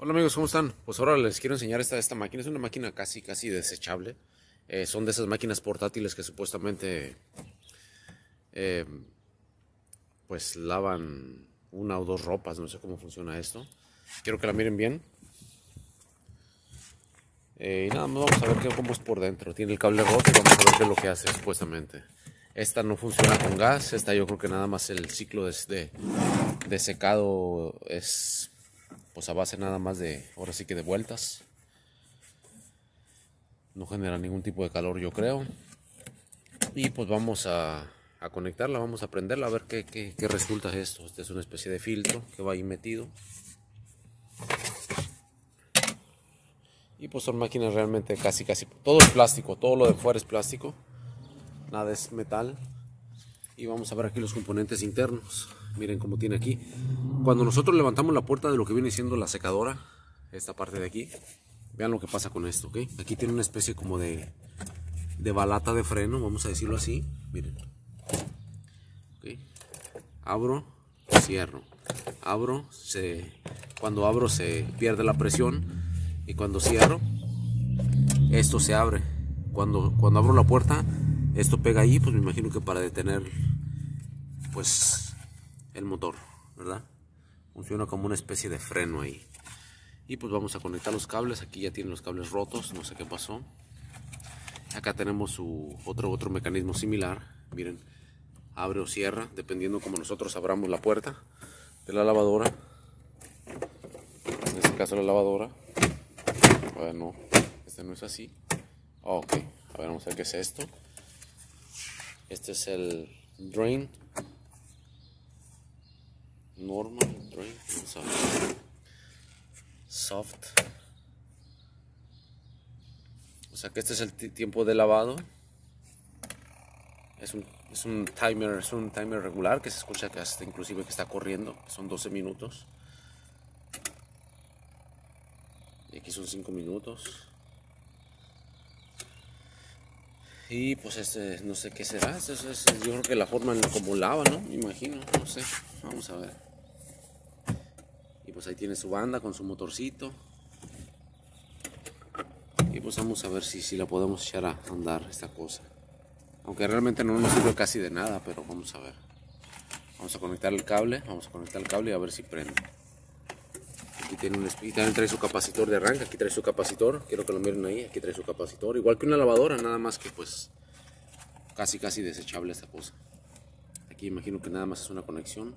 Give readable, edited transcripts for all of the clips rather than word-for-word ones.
Hola amigos, ¿cómo están? Pues ahora les quiero enseñar esta máquina. Es una máquina casi desechable. Son de esas máquinas portátiles que supuestamente eh, pues lavan una o dos ropas. No sé cómo funciona esto. Quiero que la miren bien. Y nada más vamos a ver cómo es por dentro. Tiene el cable roto y vamos a ver qué es lo que hace supuestamente. Esta no funciona con gas. Esta yo creo que nada más el ciclo de secado es pues a base nada más de, ahora sí que de vueltas. No genera ningún tipo de calor, yo creo. Y pues vamos a conectarla, vamos a prenderla a ver qué resulta esto. Este es una especie de filtro que va ahí metido. Y pues son máquinas realmente casi todo es plástico, todo lo de fuera es plástico, nada es metal. Y vamos a ver aquí los componentes internos. Miren cómo tiene aquí. Cuando nosotros levantamos la puerta de lo que viene siendo la secadora, esta parte de aquí, vean lo que pasa con esto, ¿ok? Aquí tiene una especie como de balata de freno, vamos a decirlo así. Miren. ¿Okay? Abro, cierro. Abro, cuando abro se pierde la presión. Y cuando cierro, esto se abre. Cuando abro la puerta, esto pega ahí, pues me imagino que para detener pues el motor, ¿verdad? Funciona como una especie de freno ahí. Y pues vamos a conectar los cables. Aquí ya tienen los cables rotos, no sé qué pasó. Acá tenemos su otro mecanismo similar. Miren, abre o cierra dependiendo como nosotros abramos la puerta de la lavadora. En este caso la lavadora, bueno, este no es así. Ok, a ver, vamos a ver qué es esto. Este es el drain normal, drain, vamos a ver. Soft, o sea que este es el tiempo de lavado. Es un timer regular que se escucha que hasta inclusive que está corriendo. Son 12 minutos. Y aquí son 5 minutos. Y pues este, no sé qué será. Yo creo que la forma en como lava, ¿no? Me imagino, no sé. Vamos a ver. Y pues ahí tiene su banda con su motorcito. Y pues vamos a ver si la podemos echar a andar esta cosa. Aunque realmente no nos sirve casi de nada, pero vamos a ver. Vamos a conectar el cable. Vamos a conectar el cable y a ver si prende. Aquí tiene y también trae su capacitor de arranque. Aquí trae su capacitor. Quiero que lo miren ahí. Aquí trae su capacitor. Igual que una lavadora, nada más que pues casi desechable esta cosa. Aquí imagino que nada más es una conexión.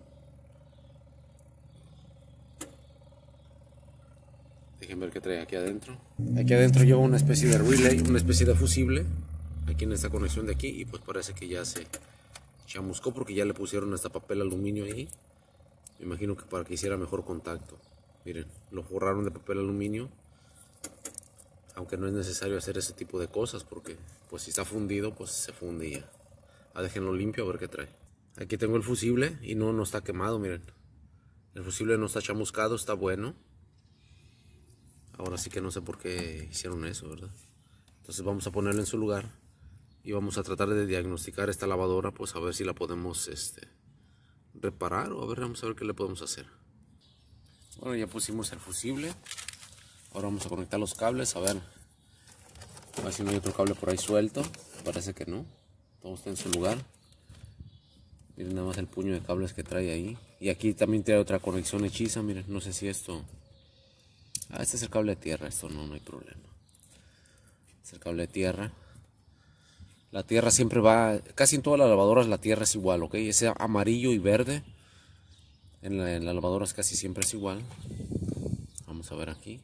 Déjenme ver qué trae aquí adentro. Aquí adentro lleva una especie de relay, una especie de fusible. Aquí en esta conexión de aquí. Y pues parece que ya se chamuscó porque ya le pusieron hasta papel aluminio ahí. Me imagino que para que hiciera mejor contacto. Miren, lo forraron de papel aluminio. Aunque no es necesario hacer ese tipo de cosas porque pues si está fundido pues se funde ya. Déjenlo limpio a ver qué trae. Aquí tengo el fusible y no está quemado, miren. El fusible no está chamuscado, está bueno. Ahora sí que no sé por qué hicieron eso, ¿verdad? Entonces vamos a ponerlo en su lugar y vamos a tratar de diagnosticar esta lavadora, pues a ver si la podemos reparar o vamos a ver qué le podemos hacer. Bueno, ya pusimos el fusible. Ahora vamos a conectar los cables, a ver si no hay otro cable por ahí suelto. Parece que no, todo está en su lugar. Miren nada más el puño de cables que trae ahí. Y aquí también trae otra conexión hechiza, miren, no sé si esto... este es el cable de tierra, esto no hay problema. Es el cable de tierra. La tierra siempre va, casi en todas las lavadoras la tierra es igual, ¿ok? Es amarillo y verde. En las lavadoras casi siempre es igual. Vamos a ver aquí.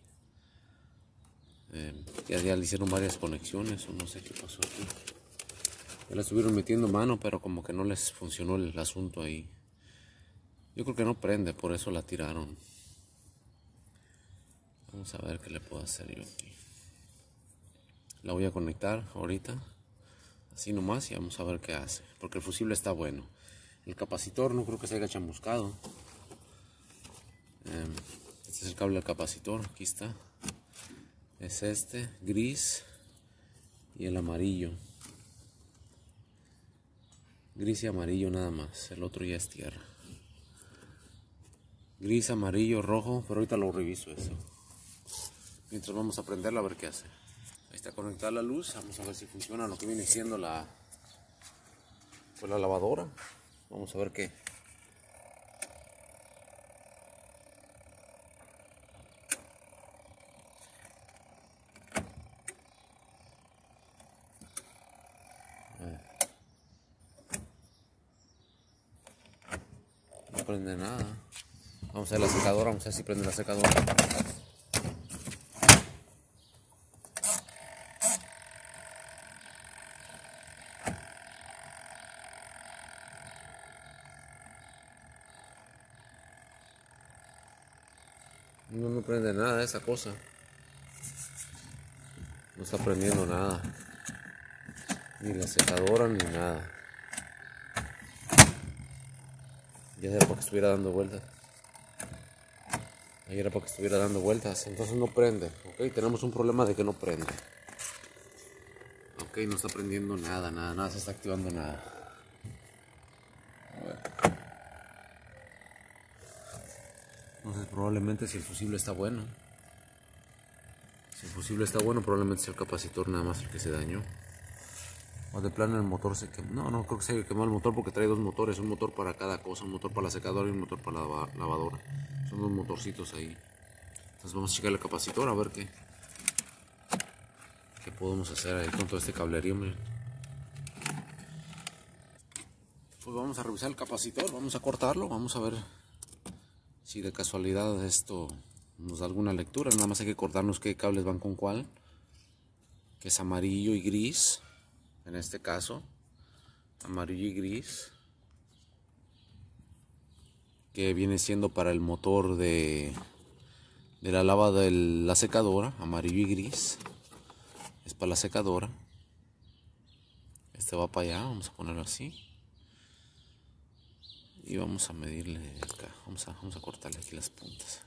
Ya le hicieron varias conexiones o no sé qué pasó aquí. Ya le estuvieron metiendo mano, pero como que no les funcionó el asunto ahí. Yo creo que no prende, por eso la tiraron. Vamos a ver qué le puedo hacer yo aquí. La voy a conectar ahorita. Así nomás y vamos a ver qué hace. Porque el fusible está bueno. El capacitor no creo que se haya chamuscado. Este es el cable del capacitor. Aquí está. Es este, gris. Y el amarillo. Gris y amarillo nada más. El otro ya es tierra. Gris, amarillo, rojo. Pero ahorita lo reviso eso. Mientras vamos a prenderla a ver qué hace. Ahí está conectada la luz, vamos a ver si funciona lo que viene siendo la lavadora. Vamos a ver qué. No prende nada. Vamos a ver la secadora, vamos a ver si prende la secadora. No prende nada esa cosa. No está prendiendo nada. Ni la secadora ni nada. Ya era para que estuviera dando vueltas. Ahí era para que estuviera dando vueltas. Entonces no prende. Ok, tenemos un problema de que no prende. Ok, no está prendiendo nada, nada se está activando nada. A ver. Entonces probablemente si el fusible está bueno. Si el fusible está bueno, probablemente sea el capacitor nada más el que se dañó. O de plano el motor se quemó. No creo que se quemó el motor porque trae dos motores. Un motor para cada cosa. Un motor para la secadora y un motor para la lavadora. Son dos motorcitos ahí. Entonces vamos a checar el capacitor a ver qué podemos hacer ahí con todo este cablerío. Miren. Pues vamos a revisar el capacitor. Vamos a cortarlo. Vamos a ver si de casualidad esto nos da alguna lectura. Nada más hay que cortarnos qué cables van con cuál. Que es amarillo y gris. En este caso, amarillo y gris, que viene siendo para el motor de la lava de la secadora. Amarillo y gris es para la secadora. Este va para allá, vamos a ponerlo así y vamos a medirle acá. Vamos a cortarle aquí las puntas.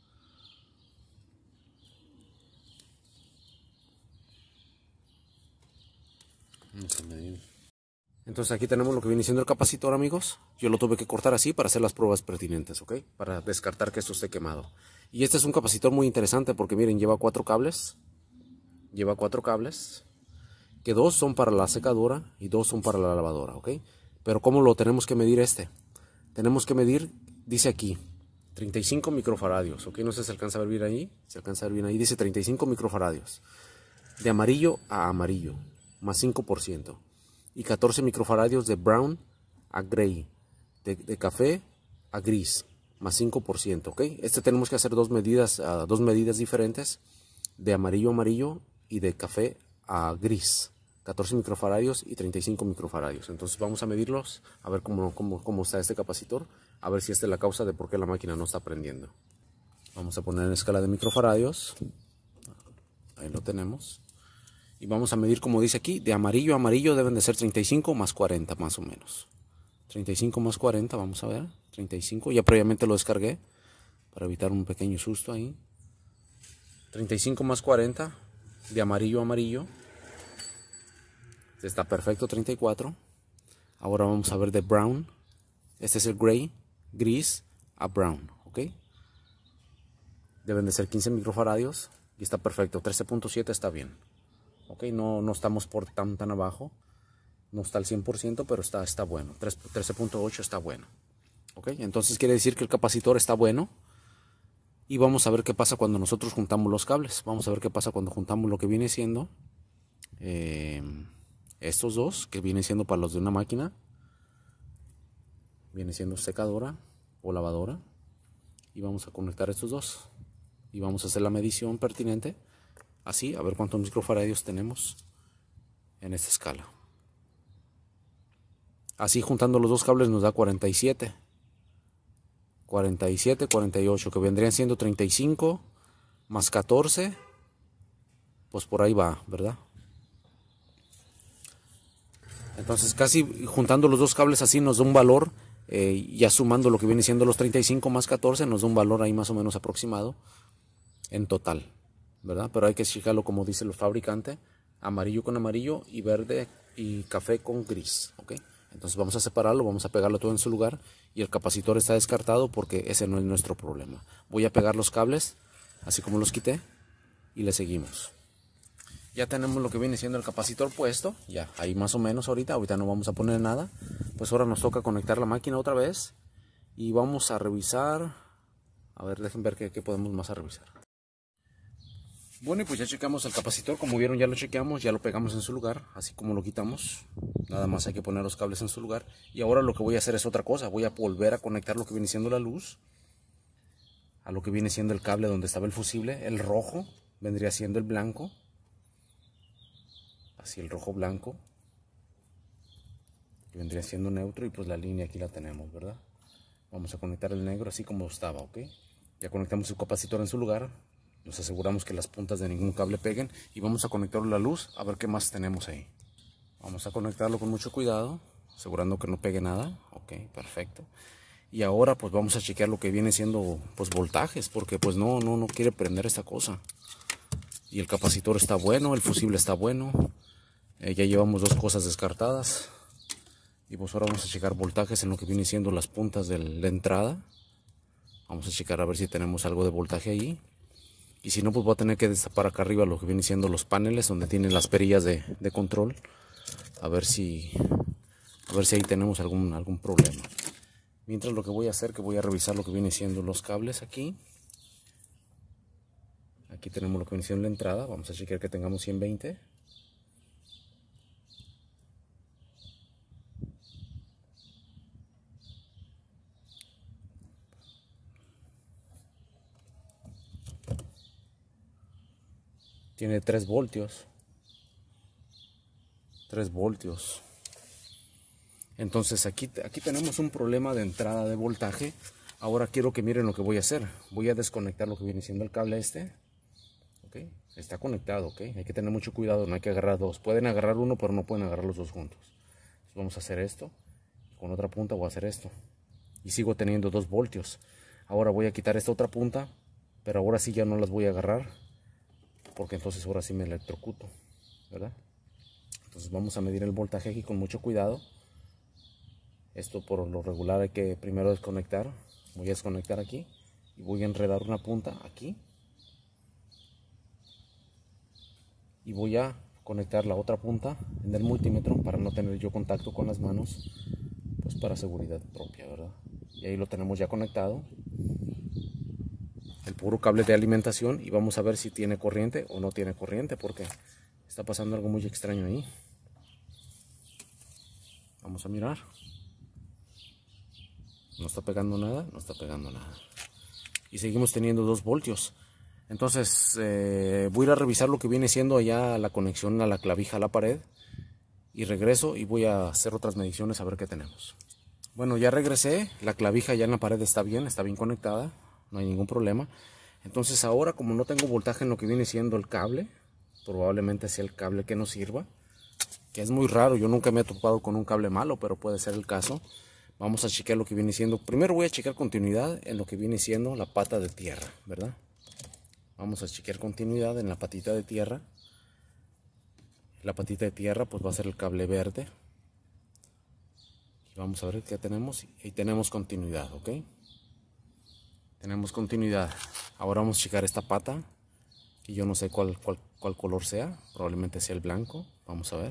Vamos a medir. Entonces aquí tenemos lo que viene siendo el capacitor, amigos. Yo lo tuve que cortar así para hacer las pruebas pertinentes, ¿ok? Para descartar que esto esté quemado. Y este es un capacitor muy interesante porque miren, lleva 4 cables. Lleva 4 cables. Que 2 son para la secadora y 2 son para la lavadora, ¿ok? Pero ¿cómo lo tenemos que medir este? Tenemos que medir, dice aquí, 35 microfaradios, ¿ok? No sé si se alcanza a ver bien ahí. Se alcanza a ver bien ahí, dice 35 microfaradios. De amarillo a amarillo, más 5%. Y 14 microfaradios de brown a gray, de café a gris, más 5%, ¿ok? Este tenemos que hacer dos medidas diferentes, de amarillo a amarillo y de café a gris, 14 microfaradios y 35 microfaradios. Entonces vamos a medirlos, a ver cómo está este capacitor, a ver si esta es la causa de por qué la máquina no está prendiendo. Vamos a poner en escala de microfaradios, ahí lo tenemos. Y vamos a medir como dice aquí, de amarillo a amarillo deben de ser 35 más 40 más o menos. 35 más 40, vamos a ver, 35, ya previamente lo descargué para evitar un pequeño susto ahí. 35 más 40, de amarillo a amarillo. Está perfecto, 34. Ahora vamos a ver de brown. Este es el gray, gris a brown, ¿ok? Deben de ser 15 microfaradios y está perfecto, 13.7 está bien. Ok, no estamos por tan abajo, no está al 100%, pero está bueno, 13.8 está bueno. Ok, entonces quiere decir que el capacitor está bueno. Y vamos a ver qué pasa cuando nosotros juntamos los cables. Vamos a ver qué pasa cuando juntamos lo que viene siendo estos dos, que vienen siendo para los de una máquina. Viene siendo secadora o lavadora. Y vamos a conectar estos dos. Y vamos a hacer la medición pertinente. Así, a ver cuántos microfaradios tenemos en esta escala. Así juntando los dos cables nos da 47. 47, 48, que vendrían siendo 35 más 14. Pues por ahí va, ¿verdad? Entonces casi juntando los dos cables así nos da un valor, ya sumando lo que viene siendo los 35 más 14, nos da un valor ahí más o menos aproximado en total, ¿verdad? Pero hay que checarlo como dice el fabricante, amarillo con amarillo y verde y café con gris, ¿ok? Entonces vamos a separarlo, vamos a pegarlo todo en su lugar y el capacitor está descartado porque ese no es nuestro problema. Voy a pegar los cables así como los quité y le seguimos. Ya tenemos lo que viene siendo el capacitor puesto, ya ahí más o menos ahorita no vamos a poner nada. Pues ahora nos toca conectar la máquina otra vez y vamos a revisar. A ver, dejen ver qué podemos más a revisar. Bueno, y pues ya checamos el capacitor, como vieron ya lo chequeamos, ya lo pegamos en su lugar, así como lo quitamos. Nada más hay que poner los cables en su lugar. Y ahora lo que voy a hacer es otra cosa, voy a volver a conectar lo que viene siendo la luz a lo que viene siendo el cable donde estaba el fusible. El rojo vendría siendo el blanco, así el rojo blanco, que vendría siendo neutro, y pues la línea aquí la tenemos, ¿verdad? Vamos a conectar el negro así como estaba, ¿ok? Ya conectamos el capacitor en su lugar. Nos aseguramos que las puntas de ningún cable peguen y vamos a conectar la luz a ver qué más tenemos ahí. Vamos a conectarlo con mucho cuidado, asegurando que no pegue nada. Ok, perfecto. Y ahora pues vamos a chequear lo que viene siendo pues voltajes, porque pues no quiere prender esta cosa. Y el capacitor está bueno, el fusible está bueno. Ya llevamos dos cosas descartadas. Y pues ahora vamos a checar voltajes en lo que viene siendo las puntas de la entrada. Vamos a checar a ver si tenemos algo de voltaje ahí. Y si no, pues voy a tener que destapar acá arriba lo que vienen siendo los paneles donde tienen las perillas de control. A ver si ahí tenemos algún problema. Mientras lo que voy a hacer, que voy a revisar lo que viene siendo los cables aquí. Aquí tenemos lo que viene siendo la entrada. Vamos a chequear que tengamos 120. Tiene 3 voltios. 3 voltios. Entonces aquí tenemos un problema de entrada de voltaje. Ahora quiero que miren lo que voy a hacer. Voy a desconectar lo que viene siendo el cable este. ¿Ok? Está conectado, ¿ok? Hay que tener mucho cuidado, no hay que agarrar dos. Pueden agarrar uno, pero no pueden agarrar los dos juntos. Entonces vamos a hacer esto. Con otra punta voy a hacer esto. Y sigo teniendo 2 voltios. Ahora voy a quitar esta otra punta, pero ahora sí ya no las voy a agarrar, porque entonces ahora sí me electrocuto, ¿verdad? Entonces vamos a medir el voltaje aquí con mucho cuidado. Esto por lo regular hay que primero desconectar. Voy a desconectar aquí y voy a enredar una punta aquí. Y voy a conectar la otra punta en el multímetro para no tener yo contacto con las manos, pues para seguridad propia, ¿verdad? Y ahí lo tenemos ya conectado. El puro cable de alimentación, y vamos a ver si tiene corriente o no tiene corriente, porque está pasando algo muy extraño ahí. Vamos a mirar. No está pegando nada, no está pegando nada. Y seguimos teniendo 2 voltios. Entonces voy a ir a revisar lo que viene siendo allá la conexión a la clavija a la pared. Y regreso y voy a hacer otras mediciones a ver qué tenemos. Bueno, ya regresé. La clavija ya en la pared está bien conectada. No hay ningún problema. Entonces ahora, como no tengo voltaje en lo que viene siendo el cable, probablemente sea el cable que nos sirva, que es muy raro. Yo nunca me he topado con un cable malo, pero puede ser el caso. Vamos a chequear lo que viene siendo. Primero voy a chequear continuidad en lo que viene siendo la pata de tierra, ¿verdad? Vamos a chequear continuidad en la patita de tierra. La patita de tierra pues va a ser el cable verde. Y vamos a ver qué tenemos. Y tenemos continuidad, ¿ok? Tenemos continuidad. Ahora vamos a checar esta pata, que yo no sé cuál color sea. Probablemente sea el blanco. Vamos a ver.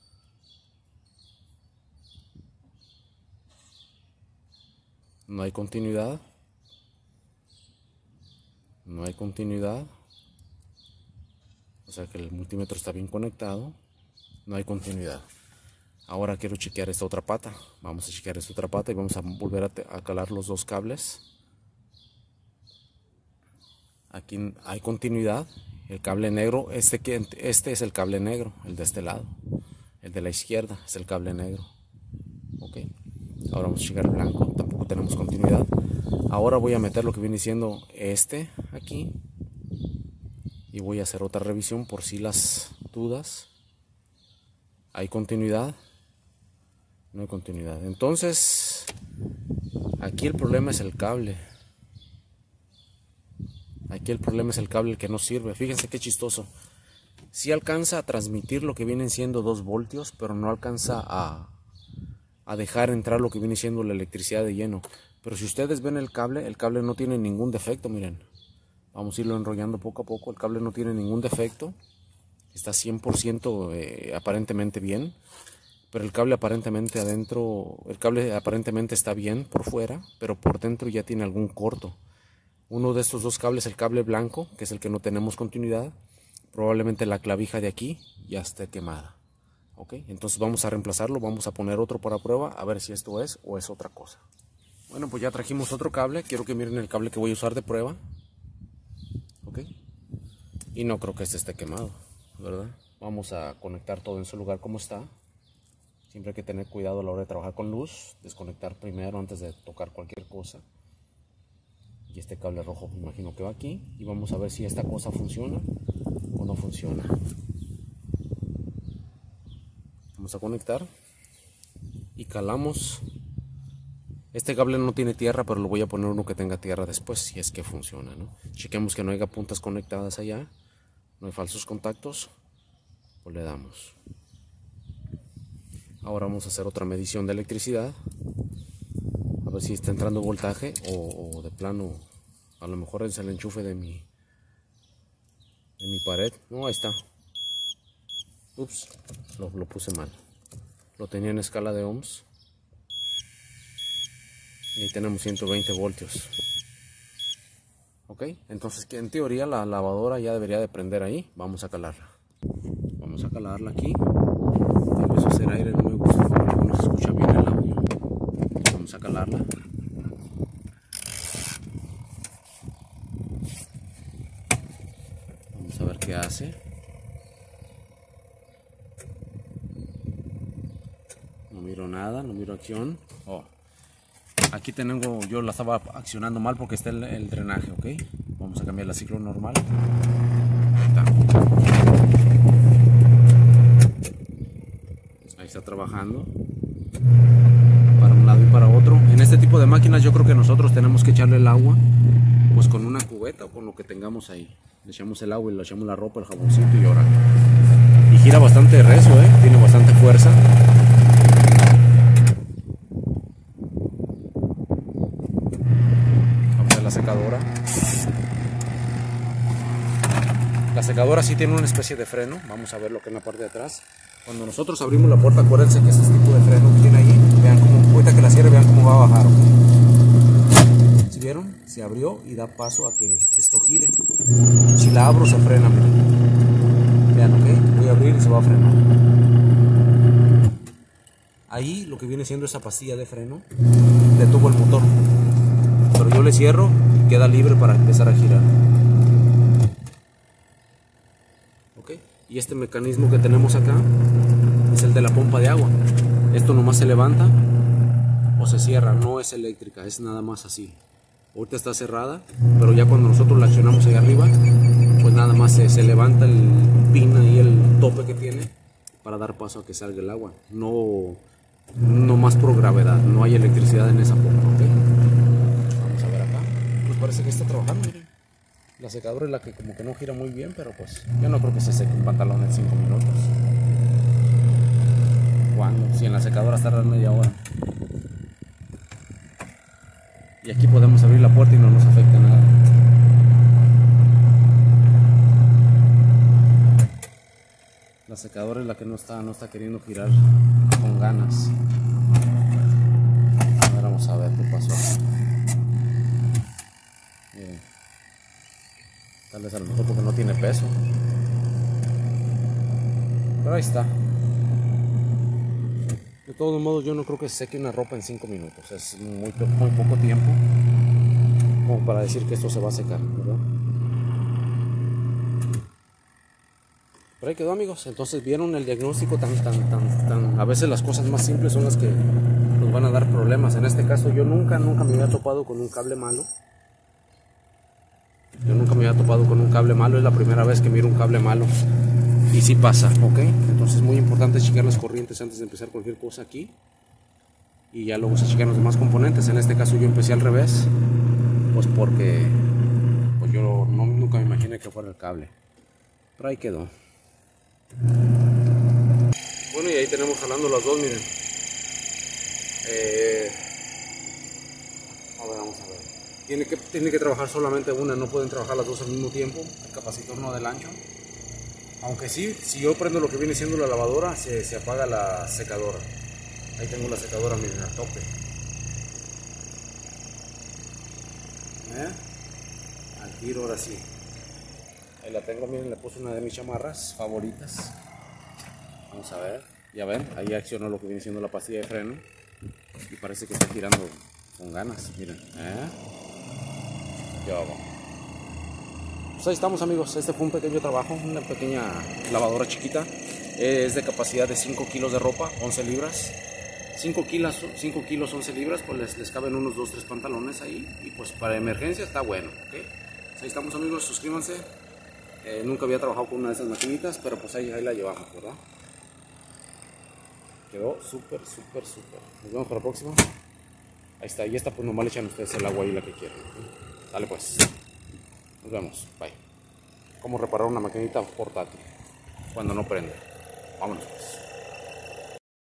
No hay continuidad. No hay continuidad. O sea que el multímetro está bien conectado. No hay continuidad. Ahora quiero chequear esta otra pata. Vamos a chequear esta otra pata y vamos a volver a calar los dos cables. Aquí hay continuidad. El cable negro, este es el cable negro, el de este lado. El de la izquierda es el cable negro. Ok. Ahora vamos a checar el blanco. Tampoco tenemos continuidad. Ahora voy a meter lo que viene siendo este aquí. Y voy a hacer otra revisión por si las dudas. ¿Hay continuidad? No hay continuidad. Entonces, aquí el problema es el cable. Aquí el problema es el cable el que no sirve. Fíjense qué chistoso. Sí alcanza a transmitir lo que vienen siendo 2 voltios, pero no alcanza a dejar entrar lo que viene siendo la electricidad de lleno. Pero si ustedes ven el cable no tiene ningún defecto, miren. Vamos a irlo enrollando poco a poco. El cable no tiene ningún defecto. Está 100% aparentemente bien. Pero el cable aparentemente adentro, el cable aparentemente está bien por fuera, pero por dentro ya tiene algún corto. Uno de estos dos cables, el cable blanco, que es el que no tenemos continuidad, probablemente la clavija de aquí ya esté quemada. Ok, entonces vamos a reemplazarlo, vamos a poner otro para prueba, a ver si esto es o es otra cosa. Bueno, pues ya trajimos otro cable, quiero que miren el cable que voy a usar de prueba. Ok, y no creo que este esté quemado, ¿verdad? Vamos a conectar todo en su lugar como está. Siempre hay que tener cuidado a la hora de trabajar con luz, desconectar primero antes de tocar cualquier cosa. Y este cable rojo me imagino que va aquí. Y vamos a ver si esta cosa funciona o no funciona. Vamos a conectar y calamos. Este cable no tiene tierra, pero lo voy a poner uno que tenga tierra después, si es que funciona, ¿no? Chequemos que no haya puntas conectadas allá, no hay falsos contactos, pues le damos. Ahora vamos a hacer otra medición de electricidad, a ver si está entrando voltaje o de plano, a lo mejor es el enchufe de mi pared. No, ahí está. Ups, lo puse mal. Lo tenía en escala de ohms. Y ahí tenemos 120 voltios. Ok, entonces que en teoría la lavadora ya debería de prender ahí. Vamos a calarla. Vamos a calarla aquí. Empezó a hacer aire, no me gusta, no se escucha bien el audio. Vamos a calarla. Vamos a ver qué hace. No miro nada, no miro acción. Oh. Aquí tengo, yo la estaba accionando mal porque está el drenaje, ok. Vamos a cambiar la ciclo normal. Ahí está. Ahí está trabajando para un lado y para otro. En este tipo de máquinas yo creo que nosotros tenemos que echarle el agua pues con una cubeta o con lo que tengamos ahí. Le echamos el agua y le echamos la ropa, el jaboncito y ahora. Y gira bastante recio, tiene bastante fuerza. Vamos a ver la secadora. La secadora sí tiene una especie de freno. Vamos a ver lo que es en la parte de atrás. Cuando nosotros abrimos la puerta, acuérdense que ese tipo de freno que tiene ahí, vean cómo, ahorita que la cierre, vean cómo va a bajar. ¿Sí vieron? Se abrió y da paso a que esto gire. Si la abro, se frena. Vean, ok, voy a abrir y se va a frenar. Ahí lo que viene siendo esa pastilla de freno detuvo el motor. Pero yo le cierro y queda libre para empezar a girar. Y este mecanismo que tenemos acá es el de la pompa de agua. Esto nomás se levanta o se cierra, no es eléctrica, es nada más así. Ahorita está cerrada, pero ya cuando nosotros la accionamos ahí arriba, pues nada más se levanta el pin y el tope que tiene para dar paso a que salga el agua. No más por gravedad, no hay electricidad en esa pompa, ¿ok? Vamos a ver acá, pues parece que está trabajando, miren. La secadora es la que como que no gira muy bien, pero pues yo no creo que se seque un pantalón en 5 minutos. ¿Cuándo? Si en la secadora tarda media hora. Y aquí podemos abrir la puerta y no nos afecta nada. La secadora es la que no está queriendo girar con ganas. Ahora vamos a ver qué pasó aquí. Miren. Tal vez a lo mejor porque no tiene peso. Pero ahí está. De todos modos yo no creo que se seque una ropa en 5 minutos. Es muy poco tiempo como para decir que esto se va a secar, ¿verdad? Pero ahí quedó, amigos. Entonces vieron el diagnóstico tan a veces las cosas más simples son las que nos van a dar problemas. En este caso yo nunca me había topado con un cable malo. Yo nunca me había topado con un cable malo, es la primera vez que miro un cable malo. Y sí pasa, ¿ok? Entonces es muy importante checar las corrientes antes de empezar cualquier cosa aquí. Y ya luego se checan los demás componentes. En este caso yo empecé al revés, pues porque pues yo nunca me imaginé que fuera el cable. Pero ahí quedó. Bueno, y ahí tenemos jalando las dos, miren. A ver, vamos a ver. Tiene que trabajar solamente una, no pueden trabajar las dos al mismo tiempo. El capacitor no del ancho. Aunque sí, si yo prendo lo que viene siendo la lavadora, se apaga la secadora. Ahí tengo la secadora, miren, a tope. Al tiro, ahora sí. Ahí la tengo, miren, le puse una de mis chamarras favoritas. Vamos a ver, ya ven, ahí accionó lo que viene siendo la pastilla de freno. Y parece que está girando con ganas, miren. Ya vamos. Pues ahí estamos, amigos. Este fue un pequeño trabajo, una pequeña lavadora chiquita. Es de capacidad de 5 kilos de ropa, 11 libras. 5 kilos, 11 libras, pues les caben unos 2-3 pantalones ahí. Y pues para emergencia está bueno, ¿okay? Pues ahí estamos, amigos, suscríbanse. Nunca había trabajado con una de esas maquinitas, pero pues ahí la llevamos, ¿verdad? Quedó súper. Nos vemos para la próxima. Ahí está, y esta pues nomás le echan ustedes el agua ahí la que quieran. Dale pues. Nos vemos. Bye. Cómo reparar una maquinita portátil cuando no prende. Vámonos pues.